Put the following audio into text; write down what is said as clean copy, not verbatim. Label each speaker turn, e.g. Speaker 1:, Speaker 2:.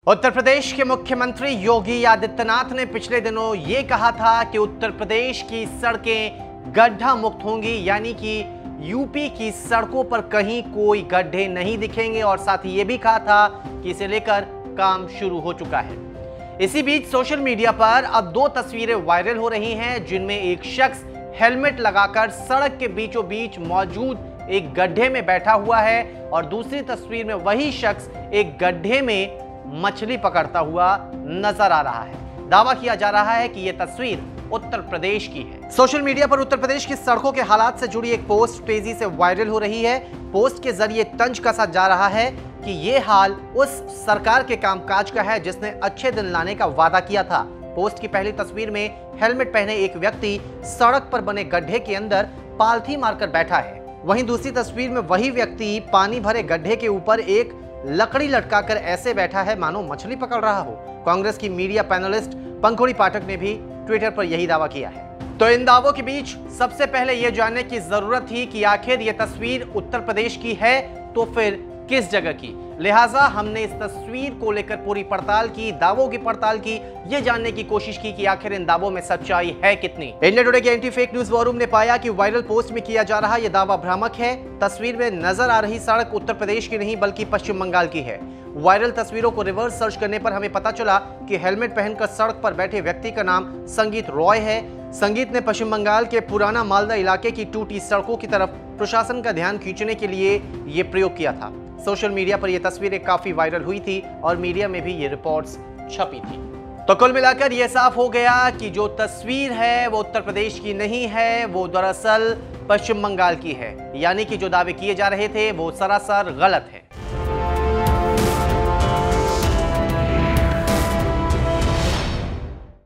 Speaker 1: उत्तर प्रदेश के मुख्यमंत्री योगी आदित्यनाथ ने पिछले दिनों ये कहा था कि उत्तर प्रदेश की सड़कें गड्ढा मुक्त होंगी, यानी कि यूपी की सड़कों पर कहीं कोई गड्ढे नहीं दिखेंगे और साथ ही ये भी कहा था कि इसे लेकर काम शुरू हो चुका है। इसी बीच सोशल मीडिया पर अब दो तस्वीरें वायरल हो रही हैं, जिनमें एक शख्स हेलमेट लगाकर सड़क के बीचों बीच मौजूद एक गड्ढे में बैठा हुआ है और दूसरी तस्वीर में वही शख्स एक गड्ढे में मछली पकड़ता हुआ नजर आ रहा है। दावा किया जा रहा है कि यह तस्वीर उत्तर प्रदेश की है। सोशल मीडिया पर उत्तर प्रदेश की सड़कों के हालात से जुड़ी एक पोस्ट तेजी से वायरल हो रही है। पोस्ट के जरिए तंज कसा जा रहा है कि यह हाल उस सरकार के कामकाज का है जिसने अच्छे दिन लाने का वादा किया था। पोस्ट की पहली तस्वीर में हेलमेट पहने एक व्यक्ति सड़क पर बने गड्ढे के अंदर पालथी मारकर बैठा है। वहीं दूसरी तस्वीर में वही व्यक्ति पानी भरे गड्ढे के ऊपर एक लकड़ी लटकाकर ऐसे बैठा है मानो मछली पकड़ रहा हो। कांग्रेस की मीडिया पैनलिस्ट पंखुड़ी पाठक ने भी ट्विटर पर यही दावा किया है। तो इन दावों के बीच सबसे पहले यह जानने की जरूरत थी कि आखिर यह तस्वीर उत्तर प्रदेश की है तो फिर किस जगह की। लिहाजा हमने इस तस्वीर को लेकर पूरी पड़ताल की, दावों की पड़ताल की, यह जानने की कोशिश की कि आखिर इन दावों में सच्चाई है कितनी। इंडिया टुडे के anti fake news war room ने पाया कि वायरल पोस्ट में किया जा रहा यह दावा भ्रामक है। तस्वीर में नजर आ रही सड़क उत्तर प्रदेश की नहीं बल्कि पश्चिम बंगाल की है। वायरल तस्वीरों को रिवर्स सर्च करने पर हमें पता चला कि हेलमेट पहनकर सड़क पर बैठे व्यक्ति का नाम संगीत रॉय है। संगीत ने पश्चिम बंगाल के पुराना मालदा इलाके की टूटी सड़कों की तरफ प्रशासन का ध्यान खींचने के लिए ये प्रयोग किया था। सोशल मीडिया पर यह तस्वीरें काफी वायरल हुई थी और मीडिया में भी ये रिपोर्ट्स छपी थी। तो कुल मिलाकर यह साफ हो गया कि जो तस्वीर है वो उत्तर प्रदेश की नहीं है, वो दरअसल पश्चिम बंगाल की है। यानी कि जो दावे किए जा रहे थे वो सरासर गलत है।